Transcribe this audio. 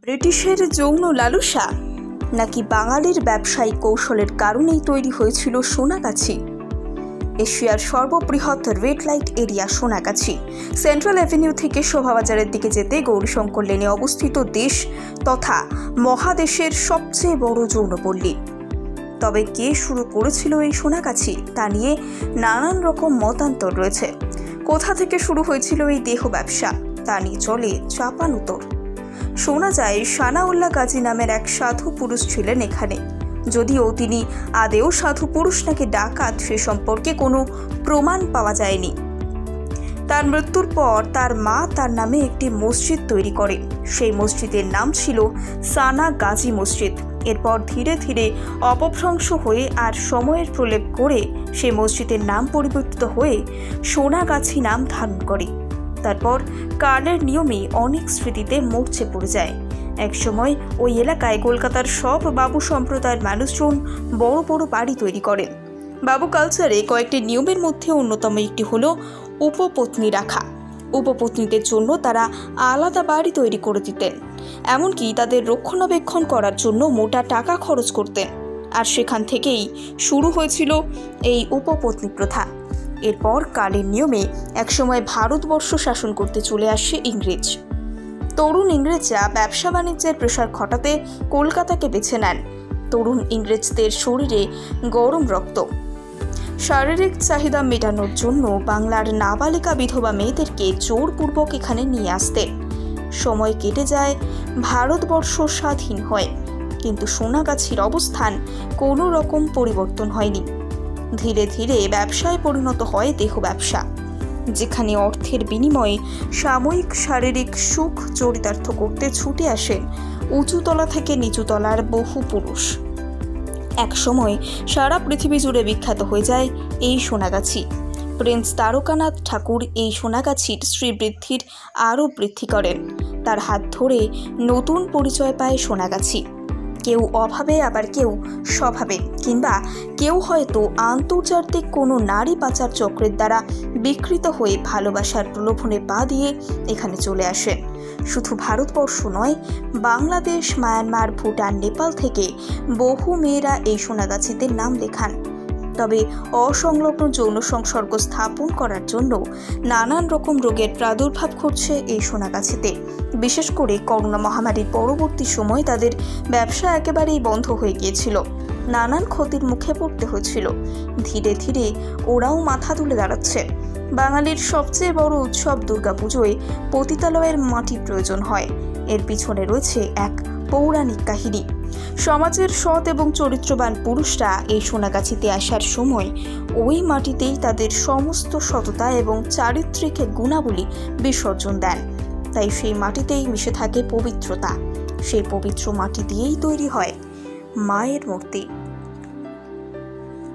ব্রিটিশের যৌন লালসা নাকি বাঙালির ব্যবসায়িক কৌশলের কারণেই তৈরি হয়েছিল সোনাগাছি? এশিয়ার সর্ববৃহৎ red light area Sonagachi central avenue থেকে শোভাবাজারের দিকে যেতে গৌরীশঙ্কর লেনে অবস্থিত দেশ তথা মহাদেশের সবচেয়ে বড় যৌনপল্লী। তবে কে শুরু করেছিল এই সোনাগাছি তা নিয়ে নানান রকম মতান্তর রয়েছে। কোথা থেকে শুরু হয়েছিল এই দেহ ব্যবসা তা নিয়ে চলে চাপানুতর। শোনা যায় সানাউল্লাহ গাজী নামের এক সাধু পুরুষ ছিলেন এখানে, যদিও তিনি আদেও সাধু পুরুষ নাকি ডাকাত সে সম্পর্কে কোনো প্রমাণ পাওয়া যায়নি। তার মৃত্যুর পর তার মা তার নামে একটি মসজিদ তৈরি করে। সেই মসজিদের নাম ছিল সানা গাজী মসজিদ। এরপর ধীরে ধীরে অপভ্রংশ হয়ে আর সময়ের প্রলেপ করে সেই মসজিদের নাম পরিবর্তিত হয়ে সোনাগাছি নাম ধারণ করে। তারপর কালের নিয়মে অনেক স্মৃতিতে মরচে পড়ে যায়। একসময় ওই এলাকায় কলকাতার সব বাবু সম্প্রদায়ের মানুষজন বড় বড় বাড়ি তৈরি করেন। বাবু কালচারে কয়েকটি নিয়মের মধ্যে অন্যতম একটি হলো উপপত্নী রাখা। উপপত্নীদের জন্য তারা আলাদা বাড়ি তৈরি করে দিতেন, এমনকি তাদের রক্ষণাবেক্ষণ করার জন্য মোটা টাকা খরচ করতেন। আর সেখান থেকেই শুরু হয়েছিল এই উপপত্নী প্রথা। এরপর কালের নিয়মে একসময় ভারতবর্ষ শাসন করতে চলে আসে ইংরেজ। তরুণ ইংরেজরা ব্যবসা বাণিজ্যের প্রসার ঘটাতে কলকাতাকে বেছে নেন। তরুণ ইংরেজদের শরীরে গরম রক্ত, শারীরিক চাহিদা মেটানোর জন্য বাংলার নাবালিকা বিধবা মেয়েদেরকে জোরপূর্বক এখানে নিয়ে আসতে। সময় কেটে যায়, ভারতবর্ষ স্বাধীন হয়, কিন্তু সোনাগাছির অবস্থান কোনো রকম পরিবর্তন হয়নি। ধীরে ধীরে ব্যবসায় পরিণত হয় দেহ ব্যবসা, যেখানে অর্থের বিনিময়ে সাময়িক শারীরিক সুখ চরিতার্থ করতে ছুটে আসেন উঁচুতলা থেকে নিচুতলার বহু পুরুষ। এক সময় সারা পৃথিবী জুড়ে বিখ্যাত হয়ে যায় এই সোনাগাছি। প্রিন্স তারকানাথ ঠাকুর এই সোনাগাছির শ্রীবৃদ্ধির আরও বৃদ্ধি করেন। তার হাত ধরে নতুন পরিচয় পায় সোনাগাছি। কেউ অভাবে, আবার কেউ স্বভাবে, কিংবা কেউ হয়তো আন্তর্জাতিক কোনো নারী পাচার চক্রের দ্বারা বিকৃত হয়ে ভালোবাসার প্রলোভনে পা দিয়ে এখানে চলে আসেন। শুধু ভারতবর্ষ নয়, বাংলাদেশ, মায়ানমার, ভুটান, নেপাল থেকে বহু মেয়েরা এই সোনাগাছিতে নাম লেখান। তবে অসংলগ্ন যৌন সংসর্গ স্থাপন করার জন্য নানান রকম রোগের প্রাদুর্ভাব ঘটছে এই সোনাগাছিতে। বিশেষ করে করোনা মহামারীর পরবর্তী সময় তাদের ব্যবসা একেবারেই বন্ধ হয়ে গিয়েছিল। নানান ক্ষতির মুখে পড়তে হয়েছিল। ধীরে ধীরে ওরাও মাথা তুলে দাঁড়াচ্ছে। বাঙালির সবচেয়ে বড় উৎসব দুর্গাপুজোয় পতিতালয়ের মাটি প্রয়োজন হয়। এর পিছনে রয়েছে এক পৌরাণিক কাহিনী। সমাজের সৎ এবং চরিত্রবান পুরুষরা এই সোনাগাছিতে আসার সময় ওই মাটিতেই তাদের সমস্ত সততা এবং চারিত্রিক গুণাবলী বিসর্জন দেন। তাই সেই মাটিতেই মিশে থাকে পবিত্রতা। সেই পবিত্র মাটি দিয়েই তৈরি হয় মায়ের মূর্তি।